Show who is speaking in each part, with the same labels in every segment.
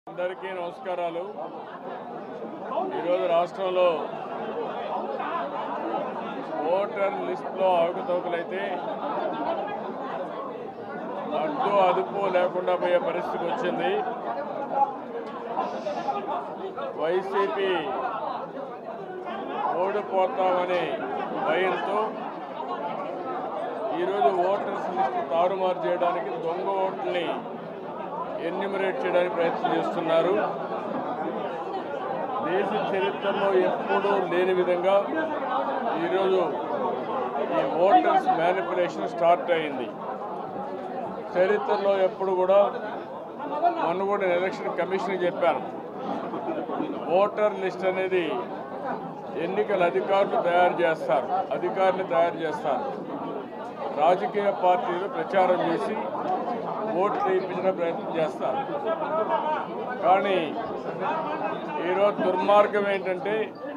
Speaker 1: అందరికీ నమస్కారాలు. ఈరోజు రాష్ట్రంలో ఓటర్ లిస్టులో అవకతవకలైతే అడ్డు అదుపు లేకుండా పోయే పరిస్థితికి వచ్చింది. వైసీపీ ఓడిపోతామనే భయంతో ఈరోజు ఓటర్స్ లిస్టు తారుమారు చేయడానికి దొంగ ఓట్లని ఎన్యూమరేట్ చేయడానికి ప్రయత్నం చేస్తున్నారు. దేశ చరిత్రలో ఎప్పుడూ లేని విధంగా ఈరోజు ఈ ఓటర్స్ మ్యానిపులేషన్ స్టార్ట్ అయింది. చరిత్రలో ఎప్పుడు కూడా మొన్న కూడా ఎలక్షన్ కమిషన్ చెప్పాను, ఓటర్ లిస్ట్ అనేది ఎన్నికల అధికారులు తయారు చేస్తారు. రాజకీయ పార్టీలు ప్రచారం చేసి ఓట్లు వేయించడం ప్రయత్నం చేస్తారు. కానీ ఈరోజు దుర్మార్గం ఏంటంటే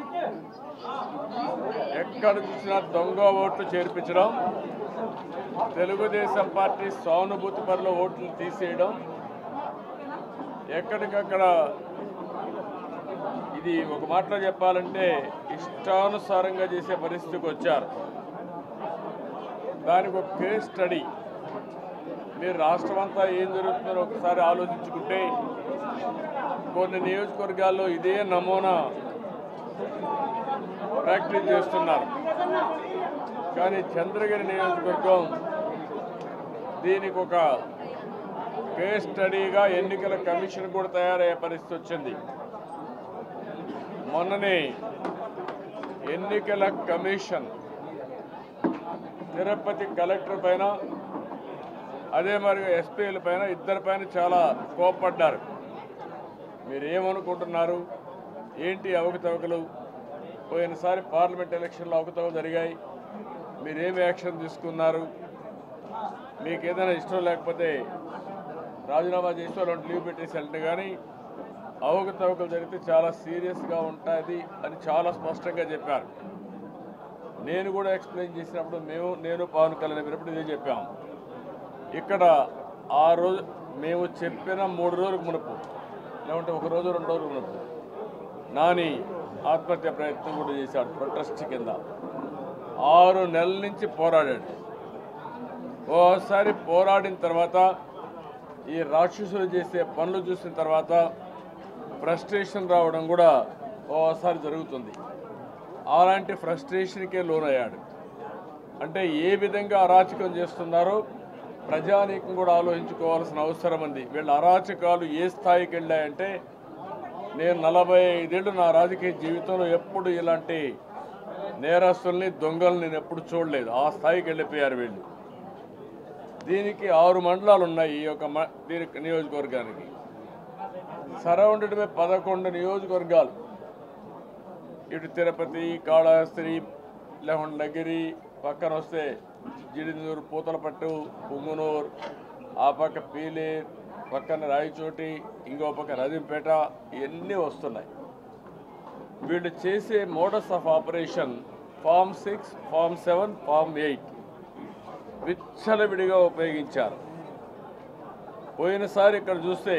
Speaker 1: ఎక్కడ చూసినా దొంగ ఓట్లు చేర్పించడం, తెలుగుదేశం పార్టీ సానుభూతి పరుల ఓట్లు తీసేయడం, ఎక్కడికక్కడ ఇది ఒక మాటలో చెప్పాలంటే ఇష్టానుసారంగా చేసే పరిస్థితికి వచ్చారు. దానికి ఒక కేస్ స్టడీ మీరు రాష్ట్రం అంతా ఏం జరుగుతుందో ఒకసారి ఆలోచించుకుంటే కొన్ని నియోజకవర్గాల్లో ఇదే నమూనా ప్రాక్టీస్ చేస్తున్నారు. కానీ చంద్రగిరి నియోజకవర్గం దీనికి ఒక కేస్ స్టడీగా ఎన్నికల కమిషన్ కూడా తయారయ్యే పరిస్థితి వచ్చింది. మొన్ననే ఎన్నికల కమిషన్ తిరుపతి కలెక్టర్ పైన అదే మరి ఎస్పీల పైన ఇద్దరి పైన చాలా కోప్పడ్డారు. మీరేమనుకుంటున్నారు, ఏంటి అవకతవకలు, పోయినసారి పార్లమెంట్ ఎలక్షన్లో అవకతవకలు జరిగాయి, మీరేమి యాక్షన్ తీసుకున్నారు, మీకు ఏదైనా ఇష్టం లేకపోతే రాజీనామా చేసి వాళ్ళు లీవ్ పెట్టేసి వెళ్తే కానీ అవకతవకలు జరిగితే చాలా సీరియస్గా ఉంటుంది అని చాలా స్పష్టంగా చెప్పారు. నేను కూడా ఎక్స్ప్లెయిన్ చేసినప్పుడు నేను పవన్ కళ్యాణ్ విన్నప్పుడు ఇదే చెప్పాము. ఇక్కడ ఆ రోజు మేము చెప్పిన 3 రోజులకు మునుపు, లేకుంటే 1 రోజు 2 రోజులకు మునుపు నాని ఆత్మహత్య ప్రయత్నం కూడా చేశాడు. ప్రొటెస్ట్ కింద 6 నెలల నుంచి పోరాడాడు. ఓసారి పోరాడిన తర్వాత ఈ రాక్షసులు చేసే పనులు చూసిన తర్వాత ఫ్రస్ట్రేషన్ రావడం కూడా ఓసారి జరుగుతుంది. అలాంటి ఫ్రస్ట్రేషన్కే లోనయ్యాడు. అంటే ఏ విధంగా అరాచకం చేస్తున్నారో ప్రజానీకం కూడా ఆలోచించుకోవాల్సిన అవసరం ఉంది. వీళ్ళ అరాచకాలు ఏ స్థాయికి వెళ్ళాయంటే నేను 45 ఏళ్ళు నా రాజకీయ జీవితంలో ఎప్పుడు ఇలాంటి నేరస్తుల్ని దొంగల్ని నేను ఎప్పుడు చూడలేదు. ఆ స్థాయికి వెళ్ళిపోయారు వీళ్ళు. దీనికి 6 మండలాలు ఉన్నాయి. ఈ యొక్క దీనికి నియోజకవర్గానికి సరౌండెడ్ బై 11 నియోజకవర్గాలు. ఇటు తిరుపతి, కాళహస్తి, లహండగిరి, పక్కన వస్తే జిడినూరు, పూతలపట్టు, పుంగునూరు, ఆ పక్క పీలేరు, పక్కన రాయచోటి, ఇంకో పక్క రజంపేట, ఇవన్నీ వస్తున్నాయి. వీళ్ళు చేసే modus of operation form 6, form 7, form 8 విచ్చలవిడిగా ఉపయోగించారు. పోయినసారి ఇక్కడ చూస్తే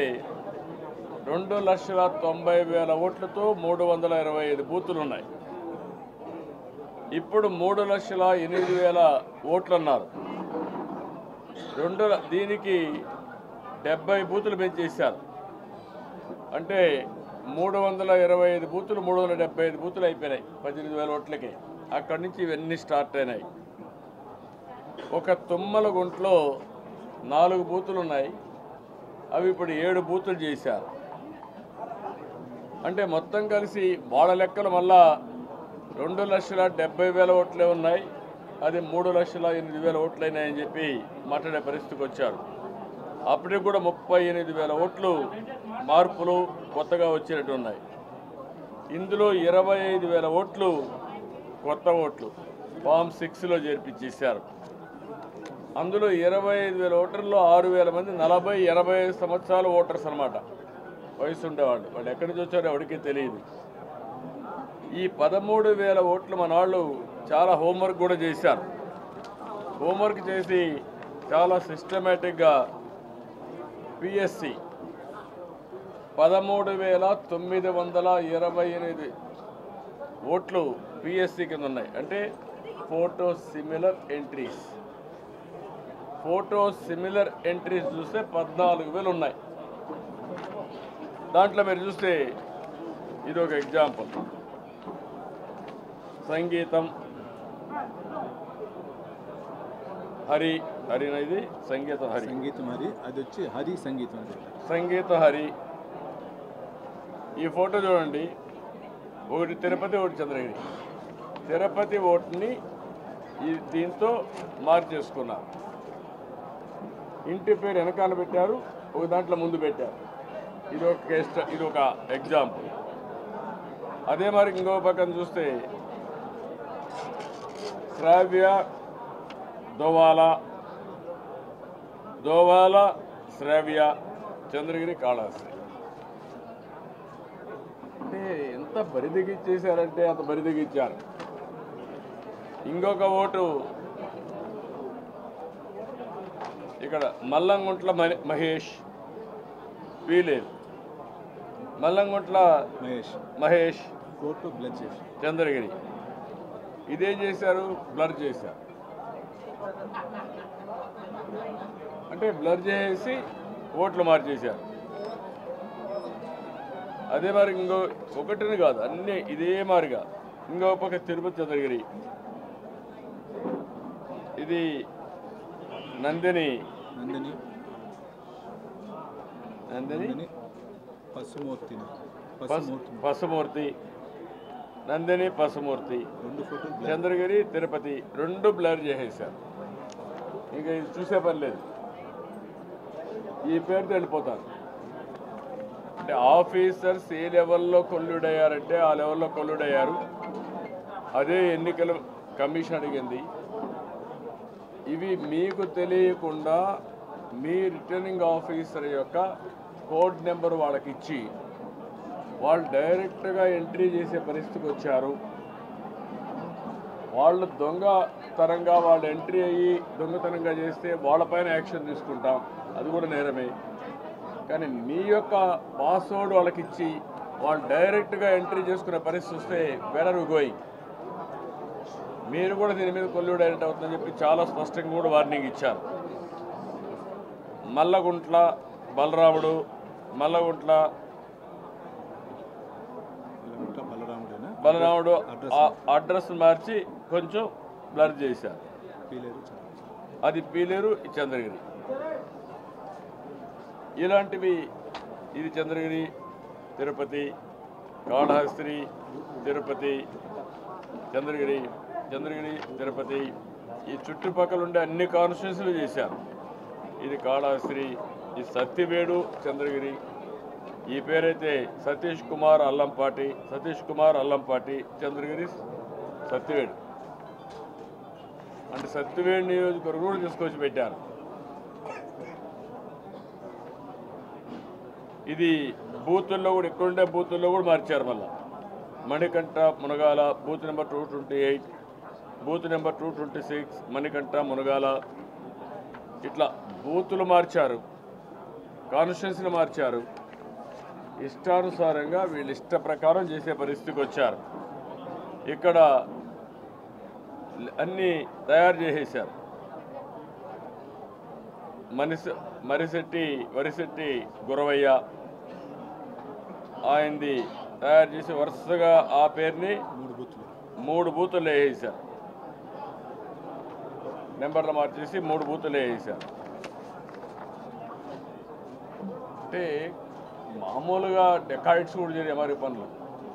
Speaker 1: 2,90,000 ఓట్లతో 325 బూతులు ఉన్నాయి. ఇప్పుడు 3,08,000 ఓట్లు అన్నారు. దీనికి 70 బూతులు పెంచేశారు. అంటే 325 బూతులు 375 బూతులు అయిపోయినాయి 18,000 ఓట్లకి. అక్కడి నుంచి ఇవన్నీ స్టార్ట్ అయినాయి. ఒక తుమ్మలగుంట్లో 4 బూతులు ఉన్నాయి, అవి ఇప్పుడు 7 బూతులు చేశారు. అంటే మొత్తం కలిసి వాళ్ళ లెక్కలు మళ్ళా 2,70,000 ఓట్లే ఉన్నాయి, అది 3,08,000 ఓట్లయినాయని చెప్పి మాట్లాడే పరిస్థితికి వచ్చారు. అప్పటికి కూడా 38,000 ఓట్లు మార్పులు కొత్తగా వచ్చినట్టు ఉన్నాయి. ఇందులో 25,000 ఓట్లు కొత్త ఓట్లు ఫామ్ 6లో చేర్పించేశారు. అందులో 25,000 ఓటర్లో 6,000 మంది 40-85 సంవత్సరాల ఓటర్స్ అన్నమాట, వయసు ఉండేవాళ్ళు. వాళ్ళు ఎక్కడి నుంచి వచ్చారో ఎవరికీ తెలియదు. ఈ 13,000 ఓట్లు మన వాళ్ళు చాలా హోంవర్క్ కూడా చేశారు. హోంవర్క్ చేసి చాలా సిస్టమేటిక్గా పిఎస్సి 13,928 ఓట్లు పిఎస్సి కింద ఉన్నాయి. అంటే photo similar entries. Photo similar entries చూస్తే 14,000 ఉన్నాయి. దాంట్లో మీరు చూస్తే ఇది ఒక ఎగ్జాంపుల్. సంగీతం హరినా ఇది సంగీతం హరి
Speaker 2: అది వచ్చి హరి
Speaker 1: సంగీత హరి. ఈ ఫోటో చూడండి, ఒకటి తిరుపతి ఒకటి చంద్రగిరి. తిరుపతి ఓటుని దీంతో మార్చేసుకున్నారు. ఇంటి పేరు వెనకాల పెట్టారు, ఒక దాంట్లో ముందు పెట్టారు. ఇది ఒక ఎగ్జాంపుల్. అదే మరి ఇంకో పక్కన చూస్తే శ్రావ్య దోవాల శ్రావ్య చంద్రగిరి కాళహస్తి. అంటే ఎంత బరిదిగిచ్చేశారంటే అంత బరిదిగిచ్చారు. ఇంకొక ఓటు ఇక్కడ మల్లంగుంట్ల మహేష్ పీలేరు. మల్లంగుంట్ల మహేష్ చంద్రగిరి. ఇదేం చేశారు, బ్లర్ చేశారు. అంటే బ్లర్ చేసి ఓట్లు మార్చేశారు. అదే మరి ఇంకో ఒకటిని కాదు, అన్నీ ఇదే మారిగా. ఇంకో పక్క తిరుపతి చంద్రగిరి. ఇది నందిని పసుమూర్తి నందిని పసుమూర్తి చంద్రగిరి తిరుపతి రెండు బ్లర్ చేసేసారు. ఇంకా ఇది చూసే పని లేదు. ఈ పేరుతో వెళ్ళిపోతారు. అంటే ఆఫీసర్స్ ఏ లెవెల్లో కొల్లుడయ్యారంటే ఆ లెవెల్లో కొల్లుడయ్యారు. అదే ఎన్నికల కమిషన్ అడిగింది. ఇవి మీకు తెలియకుండా మీ రిటర్నింగ్ ఆఫీసర్ యొక్క కోడ్ నెంబర్ వాళ్ళకి ఇచ్చి వాళ్ళు డైరెక్ట్గా ఎంట్రీ చేసే పరిస్థితికి వచ్చారు. వాళ్ళు దొంగతనంగా వాళ్ళు ఎంట్రీ అయ్యి దొంగతనంగా చేస్తే వాళ్ళపైన యాక్షన్ తీసుకుంటాం, అది కూడా నేరమే. కానీ మీ యొక్క పాస్వర్డ్ వాళ్ళకి ఇచ్చి వాళ్ళు డైరెక్ట్గా ఎంట్రీ చేసుకునే పరిస్థితి వస్తే వేర్ ఆర్ యు గోయింగ్? మీరు కూడా దీని మీద కొల్లుడైనట్టు అవుతుందని చెప్పి చాలా స్పష్టంగా కూడా వార్నింగ్ ఇచ్చారు. మల్లగుంట్ల బలరాముడు అడ్రస్ మార్చి కొంచెం బ్లర్ చేశారు. అది పీలేరు, చంద్రగిరి. ఇలాంటివి ఇది చంద్రగిరి తిరుపతి కాళహస్తి తిరుపతి చంద్రగిరి తిరుపతి ఈ చుట్టుపక్కల ఉండే అన్ని కాన్స్టిట్యూన్సీలు చేశారు. ఇది కాళహస్తి, ఈ సత్తివేడు చంద్రగిరి. ఈ పేరైతే సతీష్ కుమార్ అల్లంపాటి చంద్రగిరి సత్తివేడు. అంటే సత్తివేడు నియోజకవర్గం కూడా తీసుకొచ్చి పెట్టారు. ఇది బూతుల్లో కూడా ఇక్కడుండే బూతుల్లో కూడా మార్చారు. మళ్ళా Manikanta Munagala booth number 228, booth number 226 Manikanta Munagala. ఇట్లా బూతులు మార్చారు, కాన్స్టిట్యున్సీలు మార్చారు. ఇష్టానుసారంగా వీళ్ళు ఇష్ట ప్రకారం చేసే పరిస్థితికి వచ్చారు. ఇక్కడ అన్నీ తయారు చేసేసారు. వరిశెట్టి గురవయ్య ఆయనది తయారు చేసి వరుసగా ఆ పేరుని 3 బూతులు వేసేసారు. నెంబర్లు మార్చేసి 3 బూతులు వేసేసారు. అంటే మామూలుగా డెకాయిట్స్ కూడా జరిగే మరి పనులు.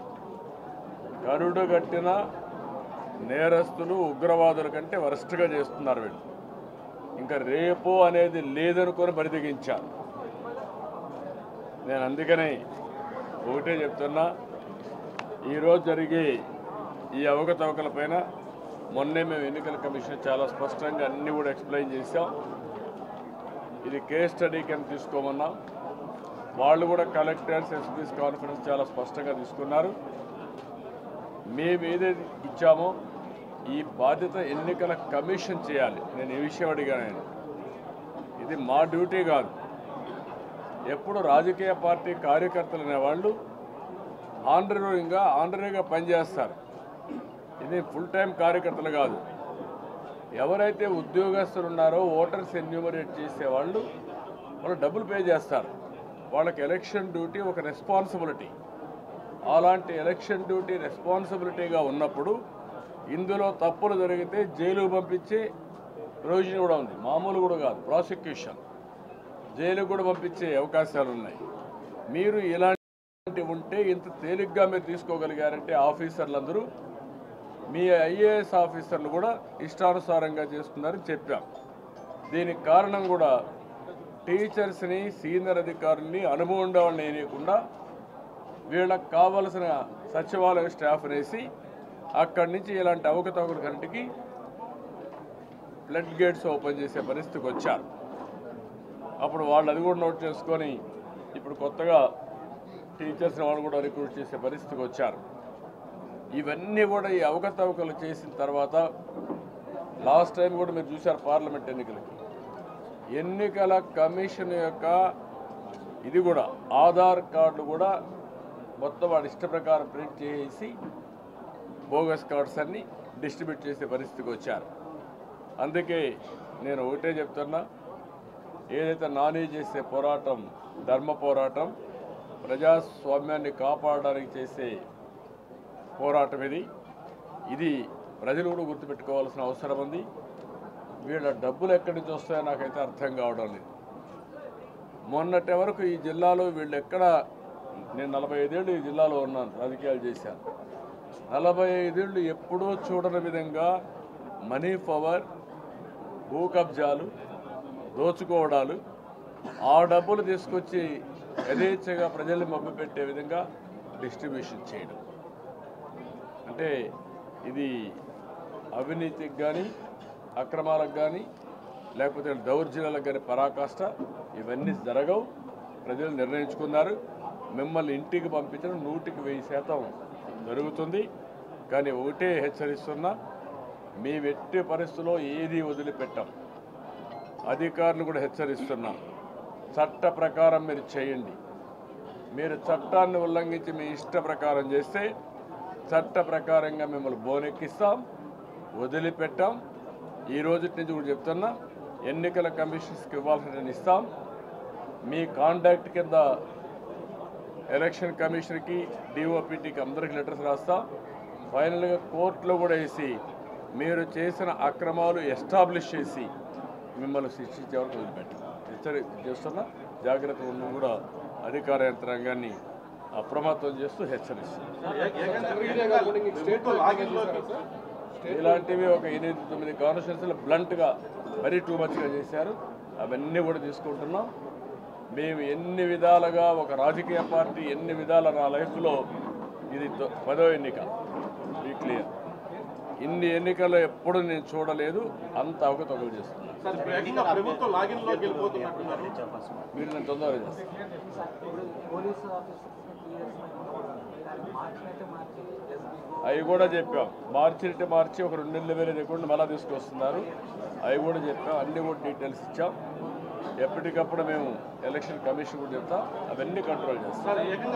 Speaker 1: కరుడు కట్టిన నేరస్తులు ఉగ్రవాదుల కంటే వరస్ట్గా చేస్తున్నారు వీళ్ళు. ఇంకా రేపు అనేది లేదనుకొని బరిదిగించారు. నేను అందుకని ఒకటే చెప్తున్నా, ఈరోజు జరిగే ఈ అవకతవకలపైన మొన్నే మేము ఎన్నికల కమిషన్ చాలా స్పష్టంగా అన్నీ కూడా ఎక్స్ప్లెయిన్ చేశాం. ఇది కేస్ స్టడీ కింద తీసుకోమన్నాం. వాళ్ళు కూడా కలెక్టర్స్ ఎస్పీస్ కాన్ఫరెన్స్ చాలా స్పష్టంగా తీసుకున్నారు. మేము ఏదైతే ఇచ్చామో ఈ బాధ్యత ఎన్నికల కమిషన్ చేయాలి. నేను ఈ విషయం అడిగాను. ఇది మా డ్యూటీ కాదు. ఎప్పుడు రాజకీయ పార్టీ కార్యకర్తలు అనేవాళ్ళు ఆనరీగా పనిచేస్తారు. ఇది ఫుల్ టైం కార్యకర్తలు కాదు. ఎవరైతే ఉద్యోగస్తులు ఉన్నారో ఓటర్స్ ఎన్యూమరేట్ చేసేవాళ్ళు వాళ్ళు డబ్బులు పే చేస్తారు. వాళ్ళకి ఎలక్షన్ డ్యూటీ ఒక రెస్పాన్సిబిలిటీ. అలాంటి ఎలక్షన్ డ్యూటీ రెస్పాన్సిబిలిటీగా ఉన్నప్పుడు ఇందులో తప్పులు జరిగితే జైలుకు పంపించే ప్రొవిజన్ కూడా ఉంది. మామూలు కూడా కాదు, ప్రాసిక్యూషన్ జైలుకు కూడా పంపించే అవకాశాలు ఉన్నాయి. మీరు ఇలాంటి ఉంటే ఇంత తేలిగ్గా మీరు తీసుకోగలిగారంటే ఆఫీసర్లందరూ మీ ఐఏఎస్ ఆఫీసర్లు కూడా ఇష్టానుసారంగా చేసుకున్నారని చెప్పాం. దీనికి కారణం కూడా టీచర్స్ని, సీనియర్ అధికారుల్ని, అనుభవం ఉండేవాళ్ళని వేయకుండా వీళ్ళకి కావలసిన సచివాలయ స్టాఫ్ వేసి అక్కడి నుంచి ఇలాంటి అవకతవకల కంటికి ఫ్లడ్ గేట్స్ ఓపెన్ చేసే పరిస్థితికి వచ్చారు. అప్పుడు వాళ్ళు అది కూడా నోట్ చేసుకొని ఇప్పుడు కొత్తగా టీచర్స్ని వాళ్ళు కూడా రిక్రూట్ చేసే పరిస్థితికి వచ్చారు. ఇవన్నీ కూడా ఈ అవకతవకలు చేసిన తర్వాత లాస్ట్ టైం కూడా మీరు చూశారు పార్లమెంట్ ఎన్నికల కమిషన్ యొక్క ఇది కూడా ఆధార్ కార్డులు కూడా మొత్తం వాడి ఇష్ట ప్రకారం ప్రింట్ చేసి బోగస్ కార్డ్స్ అన్ని డిస్ట్రిబ్యూట్ చేసే పరిస్థితికి వచ్చారు. అందుకే నేను ఒకటే చెప్తున్నా, ఏదైతే నాని చేసే పోరాటం ధర్మ పోరాటం, ప్రజాస్వామ్యాన్ని కాపాడడానికి చేసే పోరాటం ఇది ప్రజలు కూడా గుర్తుపెట్టుకోవాల్సిన అవసరం ఉంది. వీళ్ళ డబ్బులు ఎక్కడి నుంచి వస్తాయో నాకైతే అర్థం కావడం లేదు. మొన్నటి వరకు ఈ జిల్లాలో వీళ్ళు ఎక్కడ, నేను 45 ఏళ్ళు ఈ జిల్లాలో ఉన్నాను, రాజకీయాలు చేశాను. 45 ఏళ్ళు ఎప్పుడూ చూడని విధంగా మనీ పవర్, భూ కబ్జాలు, దోచుకోవడాలు, ఆ డబ్బులు తీసుకొచ్చి యథేచ్ఛగా ప్రజల్ని మభ్యపెట్టే విధంగా డిస్ట్రిబ్యూషన్ చేయడం అంటే ఇది అవినీతికి కానీ, అక్రమాలకు కానీ, లేకపోతే దౌర్జన్యాలకు కానీ పరాకాష్ట ఇవన్నీ జరగవు. ప్రజలు నిర్ణయించుకున్నారు. మిమ్మల్ని ఇంటికి పంపించడం 100% జరుగుతుంది. కానీ ఒకటే హెచ్చరిస్తున్నా, మీ ఎట్టి పరిస్థితుల్లో ఏది వదిలిపెట్టాం. అధికారులు కూడా హెచ్చరిస్తున్నాం, చట్ట ప్రకారం మీరు చేయండి. మీరు చట్టాన్ని ఉల్లంఘించి మీ ఇష్ట ప్రకారం చేస్తే చట్ట ప్రకారంగా మిమ్మల్ని బోనెక్కిస్తాం, వదిలిపెట్టాం. ఈ రోజు నుంచి కూడా చెప్తున్నా, ఎన్నికల కమిషన్స్కి ఇవ్వాల్సిన ఇస్తాం. మీ కాంటాక్ట్ కింద ఎలక్షన్ కమిషన్కి, డిఓపిటీకి అందరికి లెటర్స్ రాస్తాం. ఫైనల్గా కోర్టులో కూడా వేసి మీరు చేసిన అక్రమాలు ఎస్టాబ్లిష్ చేసి మిమ్మల్ని శిక్షించే వరకు వదిలిపెట్టాం. చేస్తున్నా, జాగ్రత్త ఉన్న కూడా అధికార యంత్రాంగాన్ని అప్రమత్తం చేస్తూ హెచ్చరిస్తుంది. ఇలాంటివి ఒక 8-9 కాన్స్టిట్యూన్సీలు బ్లంట్గా మరీ టూ మచ్గా చేశారు. అవన్నీ కూడా తీసుకుంటున్నాం. మేము ఎన్ని విధాలుగా ఒక రాజకీయ పార్టీ ఎన్ని విధాల నా లైఫ్లో ఇది 10వ ఎన్నిక, బీ క్లియర్. ఇన్ని ఎన్నికల్లో ఎప్పుడు నేను చూడలేదు అంత అవకతవకలు చేస్తున్నాను. మీరు నేను తొందరగా చేస్తాను. అవి కూడా చెప్పాం. మార్చి ఒక 2 నెలలు వేరే దగ్గర మళ్ళా తీసుకొస్తున్నారు. అవి కూడా చెప్పాం. అన్నీ కూడా డీటెయిల్స్ ఇచ్చాం. ఎప్పటికప్పుడు మేము ఎలక్షన్ కమిషన్ కూడా చెప్తాం. అవన్నీ కంట్రోల్ చేస్తాం.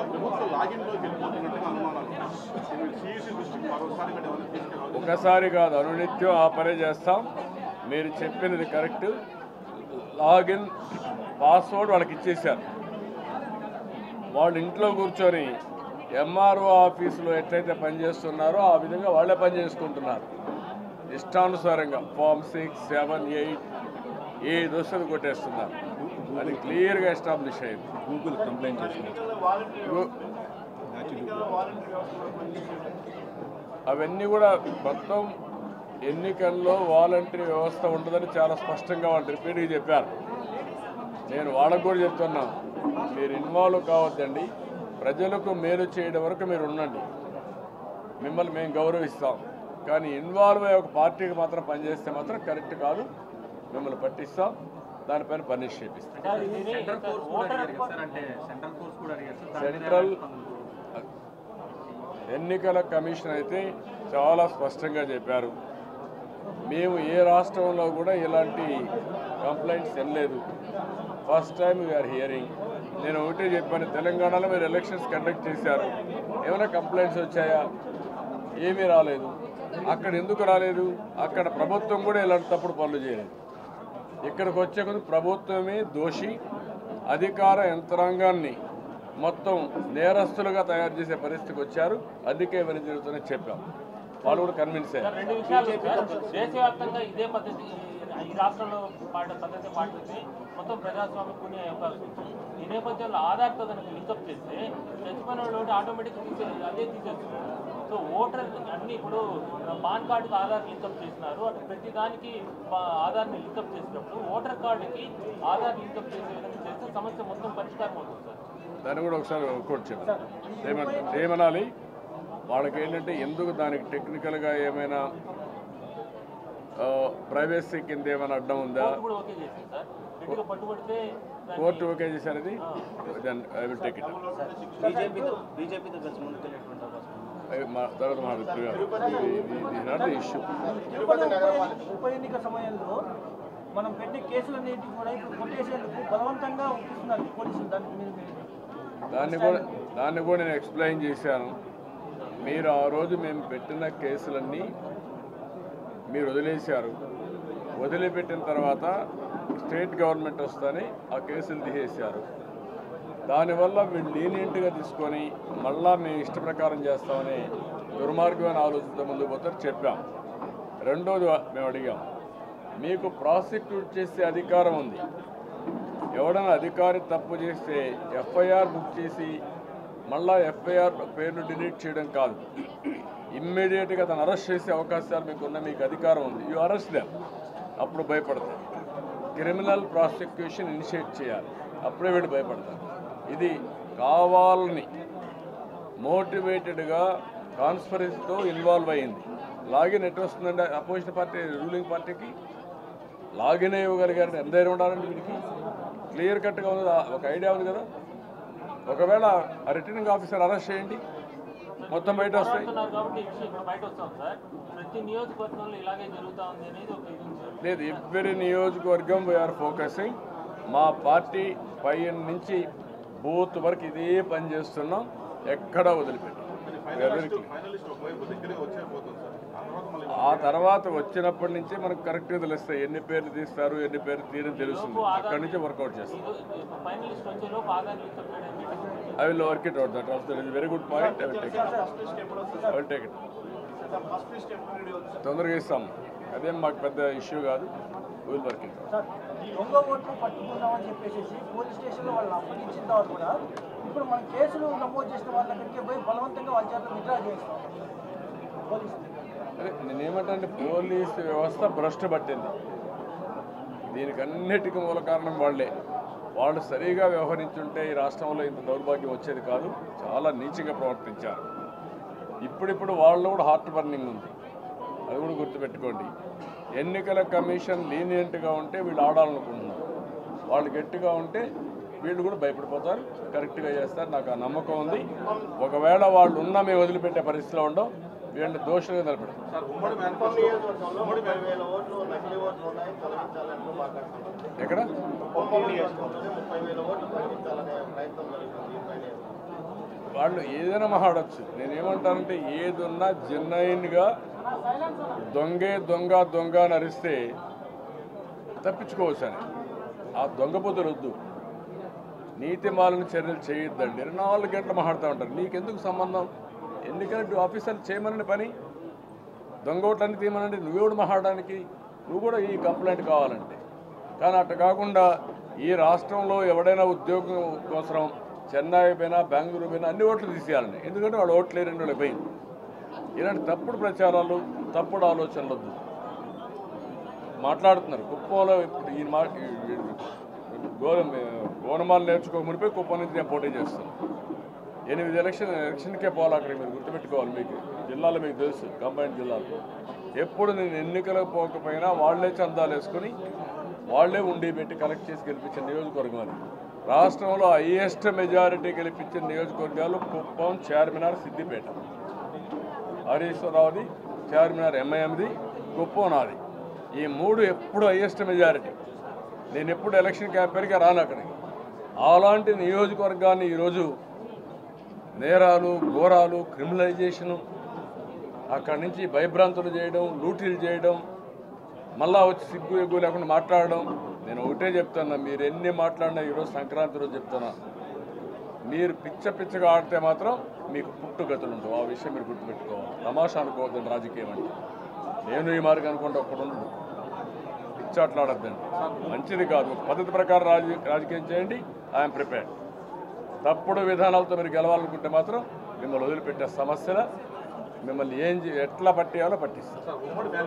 Speaker 1: ఒకసారి కాదు, అనునిత్యం ఆ పనే చేస్తాం. మీరు చెప్పినది కరెక్ట్. లాగిన్ పాస్వర్డ్ వాళ్ళకి ఇచ్చేశారు. వాళ్ళు ఇంట్లో కూర్చొని ఎంఆర్ఓ ఆఫీసులో ఎట్లయితే పనిచేస్తున్నారో ఆ విధంగా వాళ్ళే పని చేసుకుంటున్నారు. ఇష్టానుసారంగా ఫామ్ 6, 7, 8 ఏ దోషాలు కొట్టేస్తున్నారు. అది క్లియర్గా ఎస్టాబ్లిష్ అయింది.
Speaker 2: గూగుల్ కంప్లైంట్ చేస్తున్నారు.
Speaker 1: అవన్నీ కూడా మొత్తం ఎన్నికల్లో వాలంటరీ వ్యవస్థ ఉండదని చాలా స్పష్టంగా వాళ్ళు రిపీట్గా చెప్పారు. నేను వాళ్ళకు కూడా చెప్తున్నా, మీరు ఇన్వాల్వ్ కావద్దండి. ప్రజలకు మేలు చేయడం వరకు మీరు ఉండండి. మిమ్మల్ని మేము గౌరవిస్తాం. కానీ ఇన్వాల్వ్ అయ్యే ఒక పార్టీకి మాత్రం పనిచేస్తే మాత్రం కరెక్ట్ కాదు. మిమ్మల్ని పట్టిస్తాం, దానిపైన పనిష్ చేపిస్తాం. సెంట్రల్ ఎన్నికల కమిషన్ అయితే చాలా స్పష్టంగా చెప్పారు. మేము ఏ రాష్ట్రంలో కూడా ఇలాంటి కంప్లైంట్స్ వినలేదు. First time we are hearing. నేను ఒకటే చెప్పాను, తెలంగాణలో మీరు ఎలక్షన్స్ కండక్ట్ చేశారు, ఏమైనా కంప్లైంట్స్ వచ్చాయా? ఏమీ రాలేదు. అక్కడ ఎందుకు రాలేదు? అక్కడ ప్రభుత్వం కూడా ఇలాంటి తప్పుడు పనులు చేయలేదు. ఇక్కడికి వచ్చే కొద్ది ప్రభుత్వమే దోషి, అధికార యంత్రాంగాన్ని మొత్తం నేరస్తులుగా తయారు చేసే పరిస్థితికి వచ్చారు. అందుకే ఇవన్నీ జరుగుతుందని చెప్పాం. వాళ్ళు కూడా కన్విన్స్ అయ్యారు.
Speaker 2: రెండు విషయాలు దేశవ్యాప్తంగా ఇదే పద్ధతి ఈ రాష్ట్రంలో పద్ధతి పాటిస్తే మొత్తం ప్రజాస్వామ్యం కొనే అవకాశం ఉంది. ఈ నేపథ్యంలో ఆధార్తో కనుక లింకప్ చేస్తే చచ్చిపోయిన వాళ్ళు ఆటోమేటిక్గా అదే తీసేస్తున్నారు. సో ఓటర్ అన్ని ఇప్పుడు పాన్ కార్డుకి ఆధార్ లింకప్ చేసినారు. అటు ప్రతి దానికి ఆధార్ని లింకప్ చేసినప్పుడు ఓటర్ కార్డుకి ఆధార్ లింకప్ చేసే విధంగా చేస్తే సమస్య మొత్తం పరిష్కారం అవుతుంది సార్.
Speaker 1: దాన్ని కూడా ఒకసారి కోట్ చెప్పారు. ఏమనాలి వాళ్ళకి ఏంటంటే, ఎందుకు దానికి టెక్నికల్గా ఏమైనా ప్రైవసీ కింద ఏమైనా అడ్డం ఉందా? కోర్టు ఓకే చేశారు. అది ఐ విల్ టేక్ ఇట్. తర్వాత మాట్లాడుతున్నారు ఇష్యూ.
Speaker 3: ఉప ఎన్నిక సమయంలో మనం పెట్టే కేసులన్నింటినీ కూడా ఇప్పుడు కొట్టేసేందుకు బలవంతంగా ఒప్పిస్తున్నారు పోలీసులు.
Speaker 1: దాన్ని కూడా నేను ఎక్స్ప్లెయిన్ చేశాను. మీరు ఆ రోజు మేము పెట్టిన కేసులన్నీ మీరు వదిలేశారు. వదిలిపెట్టిన తర్వాత స్టేట్ గవర్నమెంట్ వస్తేనే ఆ కేసులు తీసేశారు. దానివల్ల వీళ్ళు లీనియంట్గా తీసుకొని మళ్ళా మేము ఇష్ట ప్రకారం చేస్తామని దుర్మార్గమైన ఆలోచనతో ముందుకు పోతారు చెప్పాం. రెండోది మేము అడిగాం, మీకు ప్రాసిక్యూట్ చేసే అధికారం ఉంది. ఎవడైనా అధికారి తప్పు చేస్తే ఎఫ్ఐఆర్ బుక్ చేసి మళ్ళా ఎఫ్ఐఆర్ పేర్లు డిలీట్ చేయడం కాదు, ఇమ్మీడియట్గా తను అరెస్ట్ చేసే అవకాశాలు మీకు అధికారం ఉంది. You arrest them. అప్పుడు భయపడతారు. క్రిమినల్ ప్రాసిక్యూషన్ ఇనిషియేట్ చేయాలి, అప్పుడే వీళ్ళు భయపడతారు. ఇది కావాలని మోటివేటెడ్గా కాన్స్పరెన్సీతో ఇన్వాల్వ్ అయ్యింది. లాగిన్ ఎట్లా వస్తుందంటే అపోజిషన్ పార్టీ రూలింగ్ పార్టీకి లాగిన్ ఇవ్వగలిగారంటే ఎంత ధైర్యం ఉండాలండి వీడికి? క్లియర్ కట్గా ఉంది, ఒక ఐడియా ఉంది కదా. ఒకవేళ ఆ రిటర్నింగ్ ఆఫీసర్ అరెస్ట్ చేయండి, మొత్తం బయట వస్తాయి. లేదు, ఎవ్రీ నియోజకవర్గం వీఆర్ ఫోకసింగ్. మా పార్టీ పై నుంచి బూత్ వరకు ఇదే పని చేస్తున్నాం, ఎక్కడా వదిలిపెట్టాం. ఆ తర్వాత వచ్చినప్పటి నుంచి మనకు కరెక్ట్గా తెలుస్తాయి ఎన్ని పేర్లు తీస్తారు, ఎన్ని పేర్లు తీరని తెలుస్తుంది. అక్కడి నుంచి వర్కౌట్ చేస్తాం. I will work it out. That is very good point. I will take it. తొందరగా ఇస్తాం, అదేం మాకు పెద్ద ఇష్యూ కాదు. Will work it.
Speaker 3: దొంగ ఓట్లు పట్టుకుందామని చెప్పేసి పోలీస్ స్టేషన్లో వాళ్ళు అప్పగించిన తర్వాత కూడా ఇప్పుడు మన కేసులు నమోదు చేసిన వాళ్ళ దగ్గరికి పోయి బలవంతంగా వాళ్ళ చేత విత్డ్రా చేస్తాం పోలీసు.
Speaker 1: అదే నేనేమంటే, పోలీసు వ్యవస్థ భ్రష్టు పట్టింది. దీనికి అన్నిటికీ మూల కారణం వాళ్ళే. వాళ్ళు సరిగా వ్యవహరించుంటే ఈ రాష్ట్రంలో ఇంత దౌర్భాగ్యం వచ్చేది కాదు. చాలా నీచంగా ప్రవర్తించారు. ఇప్పుడిప్పుడు వాళ్ళు కూడా హార్ట్ బర్నింగ్ ఉంది, అది కూడా గుర్తుపెట్టుకోండి. ఎన్నికల కమిషన్ లీనియంట్గా ఉంటే వీళ్ళు ఆడాలనుకుంటున్నారు, వాళ్ళు గట్టిగా ఉంటే వీళ్ళు కూడా భయపడిపోతారు, కరెక్ట్గా చేస్తారు. నాకు ఆ నమ్మకం ఉంది. ఒకవేళ వాళ్ళు ఉన్నా మేము వదిలిపెట్టే పరిస్థితిలో ఉండవు, వీళ్ళని దోషులుగా నిలబెడతాం. ఎక్కడ వాళ్ళు ఏదైనా మాట్లాడచ్చు. నేనేమంటానంటే, ఏదున్నా జెన్యున్గా దొంగే దొంగ అని అరిస్తే తప్పించుకోవచ్చు అని. ఆ దొంగ పొద్దులు వద్దు, నీతి మాలిన చర్యలు చేయొద్దండి. 24 గంటలు మాట్లాడుతూ ఉంటారు. నీకెందుకు సంబంధం? ఎందుకంటే ఆఫీసర్లు చేయమని పని, దొంగ ఓట్లన్నీ తీయమనండి. నువ్వెవడు మాట్లాడడానికి? నువ్వు కూడా ఈ కంప్లైంట్ కావాలంటే. కానీ అట్లా కాకుండా ఈ రాష్ట్రంలో ఎవడైనా ఉద్యోగం కోసం చెన్నై పోయినా బెంగళూరు పోయినా అన్ని ఓట్లు తీసేయాలండి. ఎందుకంటే వాళ్ళు ఓట్లు లేని వాళ్ళు పోయింది. ఇలాంటి తప్పుడు ప్రచారాలు, తప్పుడు ఆలోచనలు వద్దు. మాట్లాడుతున్నారు కుప్పంలో. ఇప్పుడు ఈ గోనమాలు నేర్చుకోమునిపై కుప్పం నుంచి నేను పోటీ చేస్తాను. 8 ఎలక్షన్కే పోవాలి అక్కడ. మీరు గుర్తుపెట్టుకోవాలి, మీకు జిల్లాలో మీకు తెలుసు, కంబైన్డ్ జిల్లాలో ఎప్పుడు నేను ఎన్నికలకు పోకపోయినా వాళ్లే చందాలు వేసుకుని వాళ్లే ఉండి పెట్టి కలెక్ట్ చేసి గెలిపించిన నియోజకవర్గం అది. రాష్ట్రంలో హైయెస్ట్ మెజారిటీ గెలిపించిన నియోజకవర్గాలు కుప్పం, చార్మినార్, సిద్దిపేట. హరీశ్వరరావుది చార్మినార్ ఎంఐఎంది, కుప్పం నాది. ఈ 3 ఎప్పుడు హైయెస్ట్ మెజారిటీ. నేను ఎప్పుడు ఎలక్షన్ క్యాంపెయిన్గా రాను అక్కడికి. అలాంటి నియోజకవర్గాన్ని ఈరోజు నేరాలు ఘోరాలు క్రిమినలైజేషను అక్కడి నుంచి భయభ్రాంతులు చేయడం లూటీలు చేయడం మళ్ళా వచ్చి సిగ్గు ఎగ్గు లేకుండా మాట్లాడడం. నేను ఒకటే చెప్తున్నా, మీరు ఎన్ని మాట్లాడినా ఈరోజు సంక్రాంతి రోజు చెప్తున్నా, మీరు పిచ్చగా ఆడితే మాత్రం మీకు పుట్టుగతులు ఉండవు. ఆ విషయం మీరు గుర్తుపెట్టుకోవాలి. తమాషా అనుకోవద్దండి రాజకీయం అంటే. నేను ఈ మార్గం అనుకుంటే ఒక్కడుండడు. పిచ్చాట్లాడద్దండి, మంచిది కాదు. ఒక పద్ధతి ప్రకారం రాజకీయం చేయండి. I'm prepared. తప్పుడు విధానాలతో మీరు గెలవాలనుకుంటే మాత్రం మిమ్మల్ని వదిలిపెట్టే సమస్యల మిమ్మల్ని ఎట్లా పట్టేయాలో పట్టిస్తాం.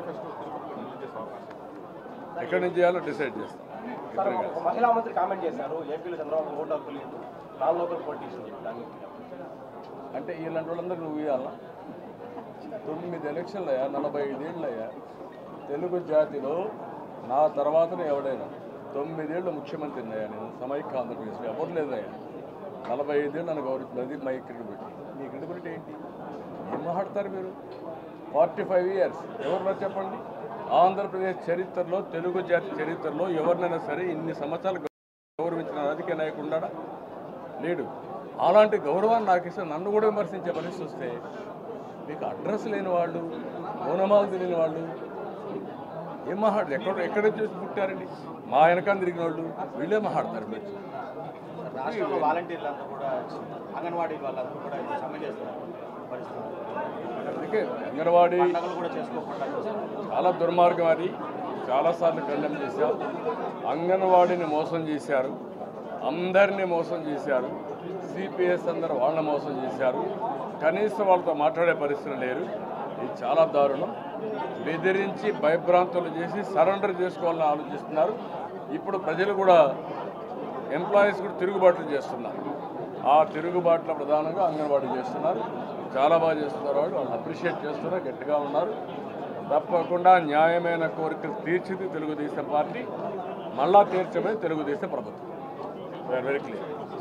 Speaker 1: ఎక్కడి నుంచి చేయాలో డిసైడ్ చేస్తాం.
Speaker 4: మహిళా మంత్రి కామెంట్ చేశారు, ఏపీలో చంద్రబాబు ఓటు హక్కులు నాన్ లోకల్ పొలిటీషియన్.
Speaker 1: అంటే ఇలాంటి వాళ్ళందరూ నువ్వు ఇవ్వాలా? 9 ఎలక్షన్లు అయ్యా, 45 ఏళ్ళు అయ్యా. తెలుగు జాతిలో నా తర్వాతనే ఎవడైనా 9 ఏళ్ళు ముఖ్యమంత్రిని అయ్యా. నేను సమైక్య ఆంధ్రప్రదేశ్లో ఎవరు లేదయ్యా. 45 ఏళ్ళు నన్ను గౌరవించినది మై క్రెడిబిలిటీ. మీ క్రెడిబిలిటీ ఏంటి? ఏం మాట్లాడతారు మీరు? 45 ఇయర్స్ ఎవరు చెప్పండి? ఆంధ్రప్రదేశ్ చరిత్రలో, తెలుగు జాతి చరిత్రలో ఎవరినైనా సరే ఇన్ని సంవత్సరాలు గౌరవించిన రాజకీయ నాయకుడు ఉన్నాడా? లేడు. అలాంటి గౌరవాన్ని నాకు ఇస్తే నన్ను కూడా విమర్శించే పరిస్థితి వస్తే మీకు అడ్రస్ లేని వాళ్ళు, ఓనమాలు తెలియని వాళ్ళు ఏం మాట్లాడతారు? ఎక్కడ చూసి పుట్టారండి? మా వెనకాల తిరిగిన వాళ్ళు వీళ్ళే మాట్లాడతారు. మీరు
Speaker 4: రాష్ట్రంలో వాలంటీర్లంతా కూడా అంగన్వాడీ వాళ్ళంతా కూడా సమ్మె చేస్తున్నారు.
Speaker 1: అందుకే అంగన్వాడీ
Speaker 4: కూడా చేసుకోకుండా
Speaker 1: చాలా దుర్మార్గం. అది చాలాసార్లు ఖండన చేశారు. అంగన్వాడీని మోసం చేశారు, అందరినీ మోసం చేశారు. సిపిఎస్ అందరూ వాళ్ళని మోసం చేశారు. కనీసం వాళ్ళతో మాట్లాడే పరిస్థితులు లేరు. ఇది చాలా దారుణం. బెదిరించి భయభ్రాంతులు చేసి సరెండర్ చేసుకోవాలని ఆలోచిస్తున్నారు. ఇప్పుడు ప్రజలు కూడా ఎంప్లాయీస్ కూడా తిరుగుబాట్లు చేస్తున్నారు. ఆ తిరుగుబాట్ల ప్రధానంగా అంగన్వాడీ చేస్తున్నారు. చాలా బాగా చేస్తున్నారు. వాళ్ళు అప్రిషియేట్ చేస్తున్నారు, గట్టిగా ఉన్నారు. తప్పకుండా న్యాయమైన కోరికలు తీర్చింది తెలుగుదేశం పార్టీ, మళ్ళా తీర్చమని తెలుగుదేశం ప్రభుత్వం. Very clear.